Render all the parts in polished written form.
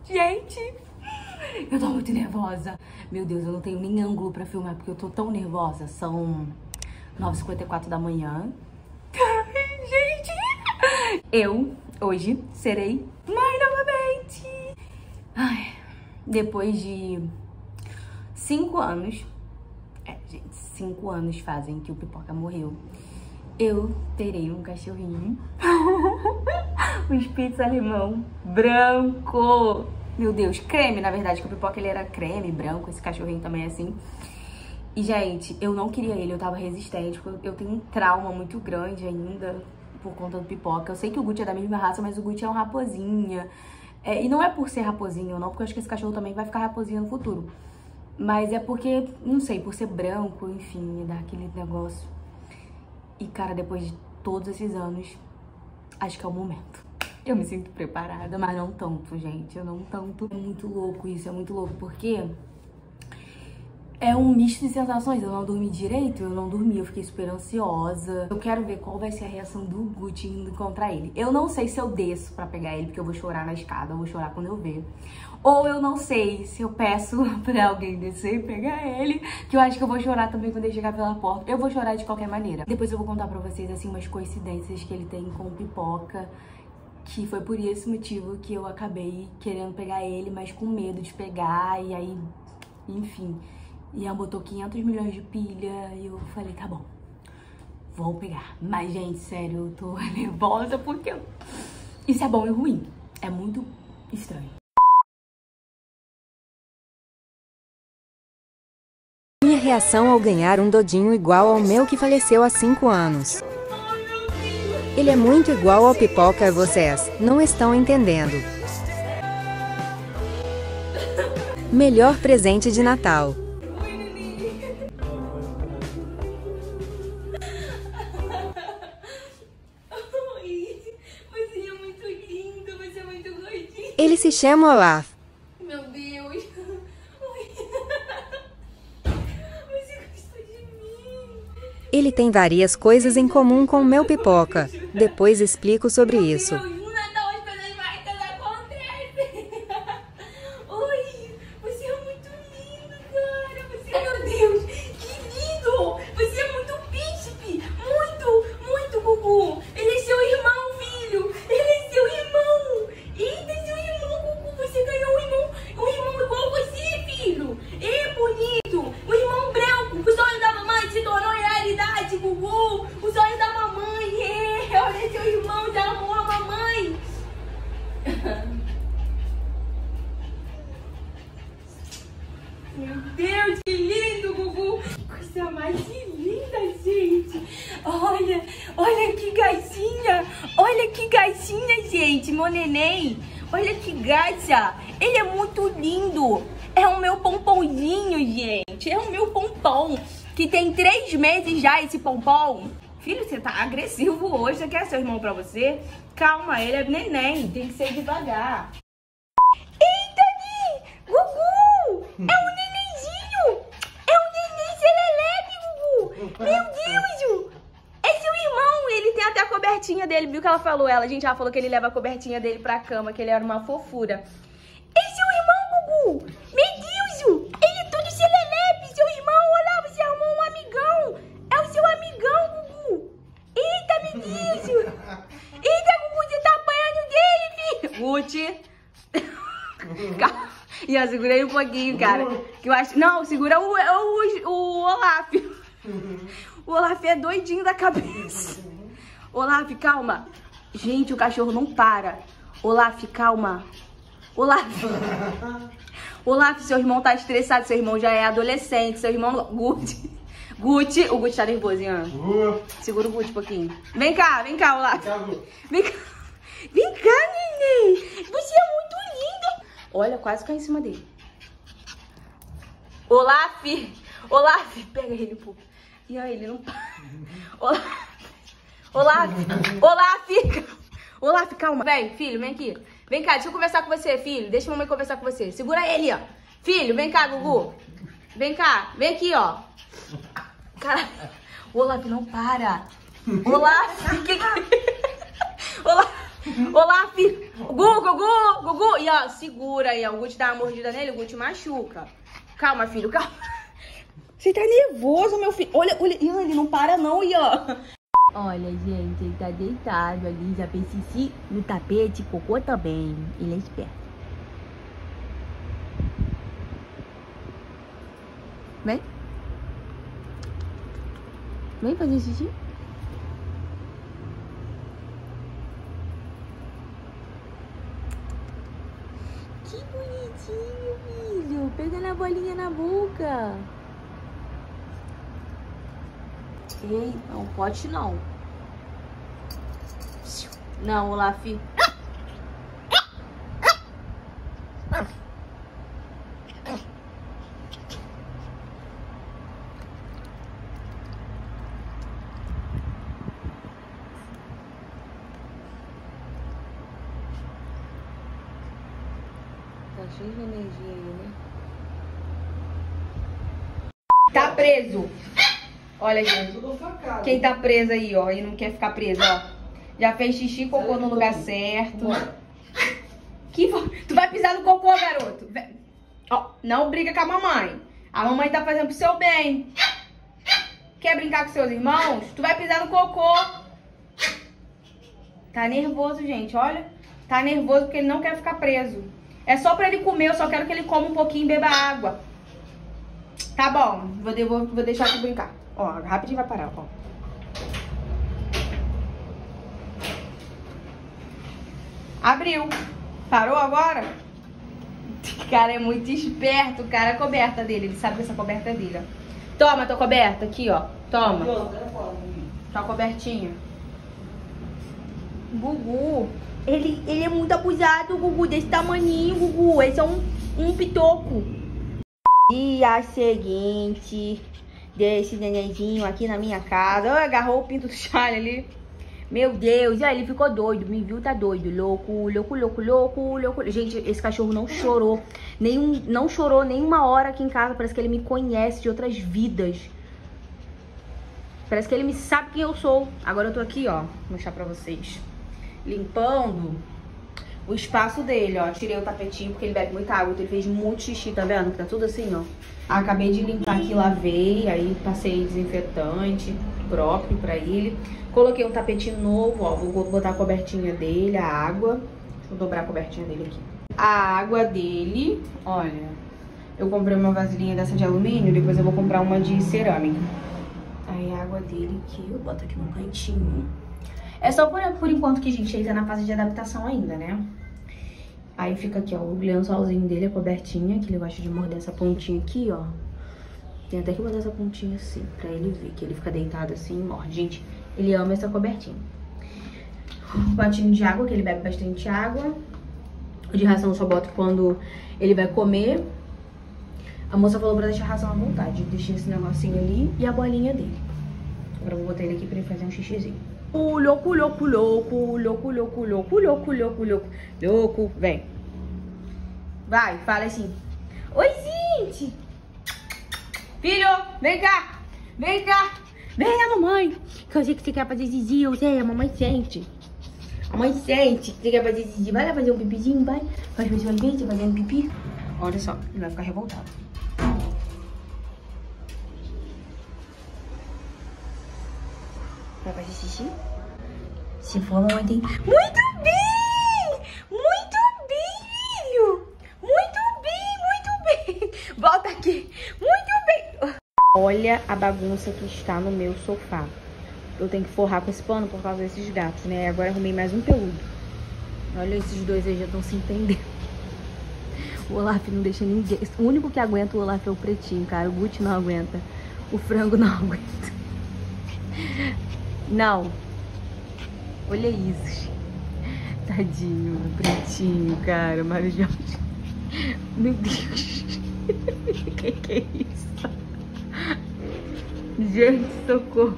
Gente, eu tô muito nervosa. Meu Deus, eu não tenho nem ângulo pra filmar porque eu tô tão nervosa. São 9h54 da manhã. Ai, gente, eu hoje serei mãe novamente. Ai, depois de 5 anos, gente, 5 anos fazem que o Pipoca morreu. Eu terei um cachorrinho. Um Spitz alemão branco. Meu Deus, creme, na verdade, que o Pipoca ele era creme, branco, esse cachorrinho também é assim. E, gente, eu não queria ele, eu tava resistente, porque eu tenho um trauma muito grande ainda por conta do Pipoca. Eu sei que o Gucci é da mesma raça, mas o Gucci é um raposinha. E não é por ser raposinho, não, porque eu acho que esse cachorro também vai ficar raposinho no futuro. Mas é porque, não sei, por ser branco, enfim, me dá aquele negócio. E, cara, depois de todos esses anos, acho que é o momento. Eu me sinto preparada, mas não tanto, gente. Eu não tanto. É muito louco isso, é muito louco, porque é um misto de sensações. Eu não dormi direito, eu não dormi, eu fiquei super ansiosa. Eu quero ver qual vai ser a reação do Gucci indo encontrar ele. Eu não sei se eu desço pra pegar ele, porque eu vou chorar na escada, eu vou chorar quando eu ver. Ou eu não sei se eu peço pra alguém descer e pegar ele, que eu acho que eu vou chorar também quando ele chegar pela porta. Eu vou chorar de qualquer maneira. Depois eu vou contar pra vocês, assim, umas coincidências que ele tem com o Pipoca, que foi por esse motivo que eu acabei querendo pegar ele, mas com medo de pegar, e aí, enfim. E ela botou 500 milhões de pilha, e eu falei, tá bom, vou pegar. Mas, gente, sério, eu tô nervosa porque isso é bom e ruim. É muito estranho. Minha reação ao ganhar um Dodinho igual ao meu que faleceu há 5 anos. Ele é muito igual ao Pipoca, vocês não estão entendendo. Melhor presente de Natal. Você é muito lindo, você é muito gordinho. Ele se chama Olaf. Meu Deus. Você gostou de mim. Ele tem várias coisas em comum com o meu Pipoca. Depois explico sobre isso. No Natal as coisas mágicas acontecem. Oi, você é muito lindo, cara. Você... Meu Deus, que lindo. Você é muito príncipe. Muito, muito, Gugu. Ele é seu irmão, filho. Ele é seu irmão. Eita, seu irmão, Gugu. Você ganhou um irmão igual você, filho. Bonito. O irmão branco. O sonho da mamãe se tornou realidade, Gugu. O sonho da mamãe. Olha seu irmão, já amou a mamãe. Meu Deus, que lindo, Gugu. Coisa mais linda, gente. Olha que gatinha. Olha que gatinha, gente. Meu neném. Olha que gacha. Ele é muito lindo. É o meu pomponzinho, gente. É o meu pompom. Que tem 3 meses já esse pompom. Filho, você tá agressivo hoje. Você quer seu irmão pra você? Calma, ele é neném. Tem que ser devagar. Eita, Ni! Gugu! É um nenenzinho! É um neném serelepe, Gugu! Meu Deus! É seu irmão! Ele tem até a cobertinha dele. Viu que ela falou? Ela falou que ele leva a cobertinha dele pra cama, que ele era uma fofura. É seu irmão, Gugu! Meu Deus! Ele é todo serelepe, seu irmão! Olha, você arrumou um amigão! É o seu amigão, Gugu! Eita, meu Deus! Eita, Gugu, você tá apanhando dele, filho! Gucci! Calma. E eu segurei um pouquinho, cara. Que eu acho... Não, segura o Olaf. O Olaf é doidinho da cabeça. Olaf, calma. Gente, o cachorro não para. Olaf, calma. Olaf. Olaf, seu irmão tá estressado. Seu irmão já é adolescente. Seu irmão... Gucci. O Gucci tá nervosinho. Segura o Gucci um pouquinho. Vem cá, Olaf. Vem cá. Vem cá, neném. Você é muito lindo. Olha, quase caiu em cima dele. Olaf, pega ele, pô. E aí, ele não para. Olaf, calma. Vem, filho, vem aqui. Vem cá, deixa eu conversar com você, filho. Deixa a mamãe conversar com você. Segura ele, ó. Filho, vem cá, Gugu. Vem cá, vem aqui, ó. Cara, Olaf, não para. Olaf, Olaf, Olá, filho. Gugu. E ó, segura aí, ó. O Guti dá uma mordida nele, o Guti machuca. Calma, filho, calma. Você tá nervoso, meu filho. Olha. Ele não para não, e ó. Olha, gente, ele tá deitado ali, já fez xixi no tapete, cocô também. Ele é esperto. Vem. Vem fazer xixi. Que bonitinho, filho. Pegando a bolinha na boca. Ei, não pode não. Não, Olaf. Tá cheio de energia aí, né? Tá preso. Olha, gente. Quem tá preso aí, ó, e não quer ficar preso, ó. Já fez xixi e cocô no lugar certo. Tu vai pisar no cocô, garoto. Ó, não briga com a mamãe. A mamãe tá fazendo pro seu bem. Quer brincar com seus irmãos? Tu vai pisar no cocô. Tá nervoso, gente, olha. Tá nervoso porque ele não quer ficar preso. É só pra ele comer, eu só quero que ele coma um pouquinho e beba água. Tá bom, vou deixar tu brincar. Ó, rapidinho vai parar, ó. Abriu. Parou agora? O cara é muito esperto, cara. A coberta dele, ele sabe que essa coberta é dele, ó. Toma tua coberta aqui, ó. Toma. Tua cobertinha. Gugu. Ele é muito abusado, Gugu. Desse tamaninho, Gugu. Esse é um pitoco. Dia seguinte desse nenenzinho aqui na minha casa. Oh, agarrou o pinto do Charlie ali. Meu Deus, aí ele ficou doido. Me viu, tá doido. Louco. Gente, esse cachorro não chorou. Não chorou nenhuma hora aqui em casa. Parece que ele me conhece de outras vidas. Parece que ele me sabe quem eu sou. Agora eu tô aqui, ó. Vou mostrar pra vocês. Limpando o espaço dele, ó. Tirei o tapetinho porque ele bebe muita água. Então ele fez muito xixi, tá vendo? Que tá tudo assim, ó. Acabei de limpar aqui, lavei. Aí passei desinfetante próprio pra ele. Coloquei um tapetinho novo, ó. Vou botar a cobertinha dele, a água. Deixa eu dobrar a cobertinha dele aqui. A água dele, olha. Eu comprei uma vasilhinha dessa de alumínio. Depois eu vou comprar uma de cerâmica. Aí a água dele aqui, eu boto aqui no cantinho. É só por enquanto que, gente, ele tá na fase de adaptação ainda, né? Aí fica aqui, ó, o lençolzinho dele, a cobertinha, que ele gosta de morder essa pontinha aqui, ó. Tem até que botar essa pontinha assim, pra ele ver que ele fica deitado assim e morde. Gente, ele ama essa cobertinha. Um potinho de água, que ele bebe bastante água. O de ração eu só boto quando ele vai comer. A moça falou pra deixar a ração à vontade. Eu deixei esse negocinho ali e a bolinha dele. Agora eu vou botar ele aqui pra ele fazer um xixizinho. Louco. Vem. Vai, fala assim. Oi, gente. Filho, vem cá. Vem a mamãe. Que eu sei que você quer fazer xixi, eu sei, a mamãe sente. A mãe sente que você quer fazer xixi. Vai lá fazer um pipizinho, vai. Vai ver você fazendo pipi. Olha só, ele vai ficar revoltado. Vai fazer xixi? Se for ontem. Muito bem, filho. Muito bem. Volta aqui. Muito bem. Olha a bagunça que está no meu sofá. Eu tenho que forrar com esse pano por causa desses gatos, né? Agora arrumei mais um peludo. Olha, esses dois aí já estão se entendendo. O Olaf não deixa ninguém. O único que aguenta o Olaf é o pretinho, cara. O Guti não aguenta. O frango não aguenta. Não. Olha isso. Tadinho, pretinho, cara. Mário Jorge. Meu Deus. Que é isso? Gente, socorro.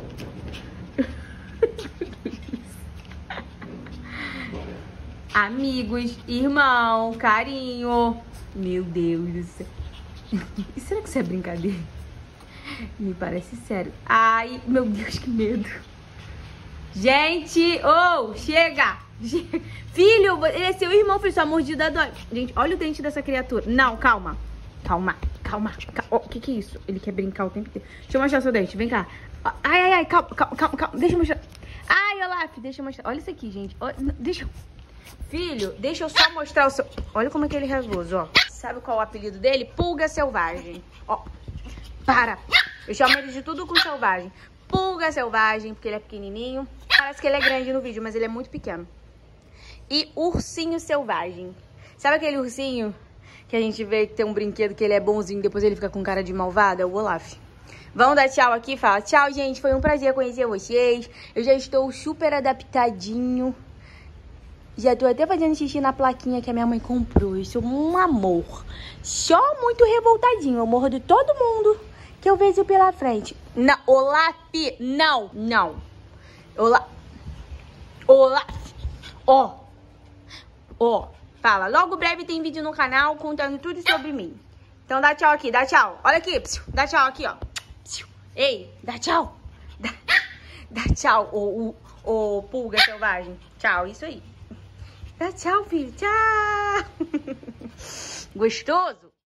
Amigos, irmão, carinho. Meu Deus do céu. E será que isso é brincadeira? Me parece sério. Ai, meu Deus, que medo. Gente, chega. Filho, ele é seu irmão, filho. Sua mordida dói. Gente, olha o dente dessa criatura. Não, calma. Calma. O que é isso? Ele quer brincar o tempo inteiro. Deixa eu mostrar seu dente. Vem cá. Ai. Calma. Deixa eu mostrar. Ai, Olaf, deixa eu mostrar. Olha isso aqui, gente. Deixa eu... Filho, deixa eu só mostrar o seu... Olha como é que ele é rasgoso, ó. Sabe qual é o apelido dele? Pulga selvagem. Ó. Para. Eu chamo ele de tudo com selvagem. Pulga selvagem, porque ele é pequenininho. Parece que ele é grande no vídeo, mas ele é muito pequeno. E ursinho selvagem. Sabe aquele ursinho que a gente vê que tem um brinquedo que ele é bonzinho, depois ele fica com cara de malvado? É o Olaf. Vamos dar tchau aqui? Fala tchau, gente. Foi um prazer conhecer vocês. Eu já estou super adaptadinho. Já tô até fazendo xixi na plaquinha que a minha mãe comprou. Isso é um amor. Só muito revoltadinho. Eu morro de todo mundo que eu vejo pela frente. Não, Olaf, não. Olaf. Ó. Fala, logo breve tem vídeo no canal contando tudo sobre mim. Então dá tchau aqui, dá tchau. Olha aqui, dá tchau aqui, ó. Ei, dá tchau. Dá tchau, ô pulga selvagem. Tchau, isso aí. Dá tchau, filho. Tchau. Gostoso?